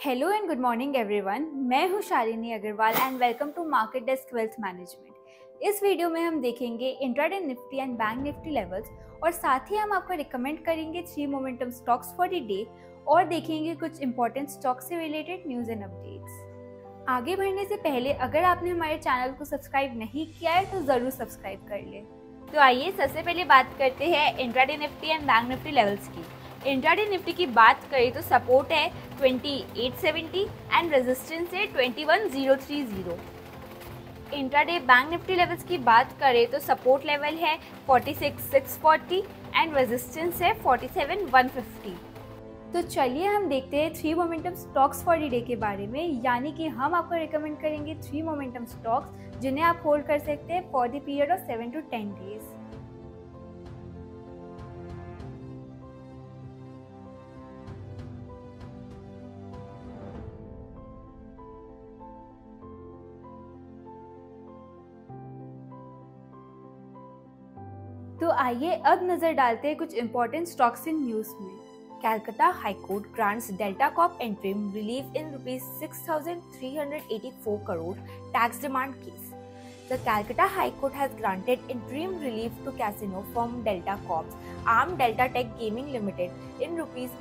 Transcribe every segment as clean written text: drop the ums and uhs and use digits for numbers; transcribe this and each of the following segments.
Hello and good morning everyone. मैं हूं Shalini Agarwal and welcome to market desk wealth management. इस video में हम देखेंगे intraday Nifty and bank Nifty levels और साथ ही हम आपको रिकमेंड करेंगे 3 momentum stocks for the day और देखेंगे कुछ इंपॉर्टेंट स्टॉक्स से रिलेटेड न्यूज़ एंड अपडेट्स। आगे बढ़ने से पहले अगर आपने हमारे चैनल को सब्सक्राइब नहीं किया है तो ज़रूर सब्सक्राइब कर लें। तो आइए सबसे पहले बात करते हैं intraday Nifty and bank Nifty levels की। इंट्राडे निफ्टी की बात करें तो सपोर्ट है 2870 एंड रेजिस्टेंस है 21030। इंट्राडे बैंक निफ्टी लेवल्स की बात करें तो सपोर्ट लेवल है 46640 एंड रेजिस्टेंस है 47150। तो चलिए हम देखते हैं 3 momentum stocks for the day के बारे में, यानी कि हम आपको रिकमेंड करेंगे 3 मोमेंटम स्टॉक्स जिन्हें आप होल्ड कर सकते हैं for the period of 7 to 10 days. तो आइए अब नजर डालते हैं कुछ इंपॉर्टेंट स्टॉक्स इन न्यूज में। Calcutta High Court grants Delta Corp interim relief in ₹6,384 crore tax demand case. The Calcutta High Court has granted interim relief to casino firm Delta Corp's arm Delta Tech Gaming Limited in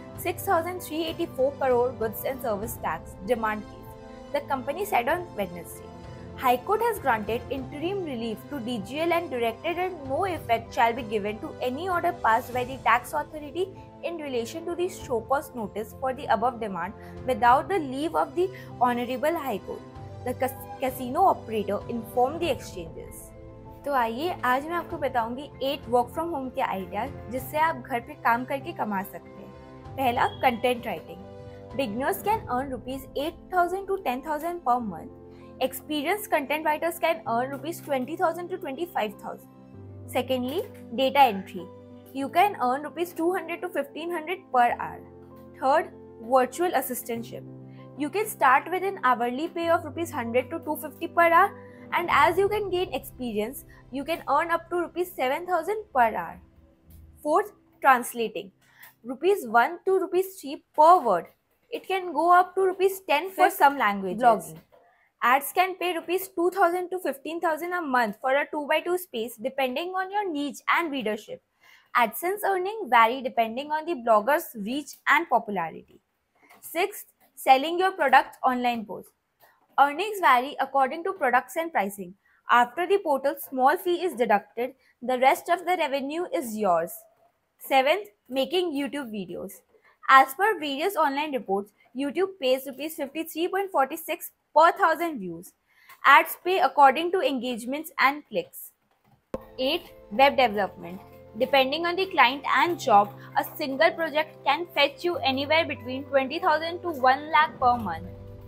₹6,384 crore goods and service tax demand case, the company said on Wednesday. High Court has granted interim relief to DGL and directed that no effect shall be given to any order passed by the tax authority in relation to the show cause notice for the above demand without the leave of the Honorable High Court, the casino operator informed the exchanges. तो आइए आज मैं आपको बताऊंगी 8 work from home के ideas जिससे आप घर पे काम करके कमा सकते हैं। पहला, content writing. Beginners can earn ₹8,000 to 10,000 per month. Experienced content writers can earn ₹20,000 to 25,000. Secondly, data entry. You can earn ₹200 to 1,500 per hour. Third, virtual assistantship. You can start with an hourly pay of ₹100 to 250 per hour, and as you can gain experience, you can earn up to ₹7,000 per hour. Fourth, translating. ₹1 to ₹3 per word. It can go up to ₹10 for some languages. Blogging. Ads can pay ₹2,000 to 15,000 a month for a 2x2 space depending on your niche and readership. AdSense earnings vary depending on the blogger's reach and popularity. Sixth, selling your products online posts. Earnings vary according to products and pricing. After the portal small fee is deducted, the rest of the revenue is yours. Seventh, making YouTube videos. As per various online reports, YouTube pays ₹53.46 per 1,000 views. Ads pay according to engagements and clicks. 8. Web development. Depending on the client and job, a single project can fetch you anywhere between 20,000 to 1 lakh per month.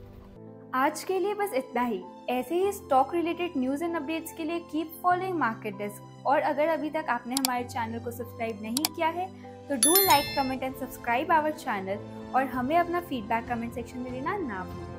आज के लिए बस इतना ही। ऐसे ही stock related news and updates के लिए कीप फॉलोइंग मार्केट डेस्क। और अगर अभी तक आपने हमारे चैनल को सब्सक्राइब नहीं किया है तो do like, comment and subscribe our channel और हमें अपना फीडबैक कमेंट सेक्शन में देना ना भूलें।